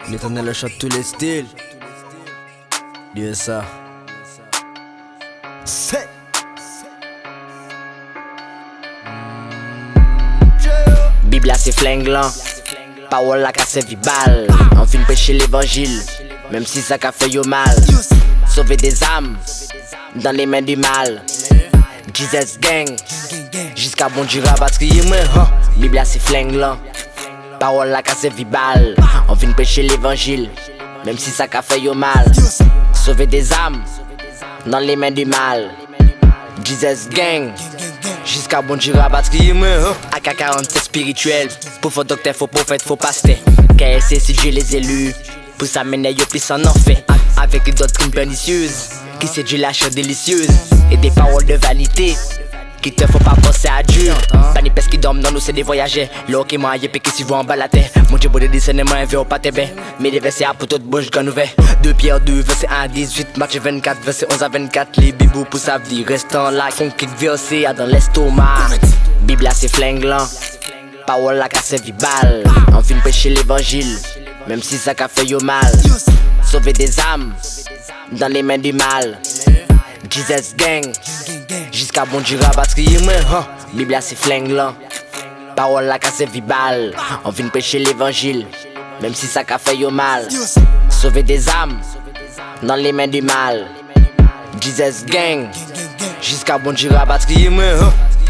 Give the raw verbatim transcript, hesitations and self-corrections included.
L'éternel le chat de tous les styles. Dis ça. C'est. Biblia c'est flinglant, parole la casse vibal. On fin pécher l'évangile, même si ça a fait yo mal. Sauver des âmes dans les mains du mal. Jesus gang, jusqu'à bon Dieu rabattre moi. Biblia c'est flinglant, parole la casse vibal. On fin pécher l'évangile, même si ça a fait yo mal. Sauver des âmes dans les mains du mal. Jesus gang, jusqu'à bon Dieu rabattre moi. A K quarante-sept spirituel, pour faux docteur, faux prophète, faux pasteur. K S C si Dieu les élus, pour s'amener yo plus en enfer. Avec une doctrine pernicieuse, qui séduit la chair délicieuse. Et des paroles de vanité, qui te faut pas penser à Dieu. Pas ni peste qui dorment dans nous c'est des voyageurs. L'eau qui m'a yépé qui s'y voit en bas la terre. Mon Dieu beau de discernement un verre au pâté ben. Mais des versets à pour toute bouche grand ouvert. deux Pierre deux verset un à dix-huit, Matthieu vingt-quatre verset onze à vingt-quatre. Les bibous pour sa vie restant là. Conquête verset dans l'estomac. Biblia c'est flinglant, parole la casse vibal. On fin pécher l'évangile, même si ça a fait yo mal. Sauver des âmes dans les mains du mal. Jesus gang, jusqu'à bon Dieu rabattre moi. Biblia c'est flinglant, parole la casse vibal. On vient pécher l'évangile, même si ça a fait yo mal. Sauver des âmes dans les mains du mal. Jesus gang, jusqu'à bon Dieu rabattre moi.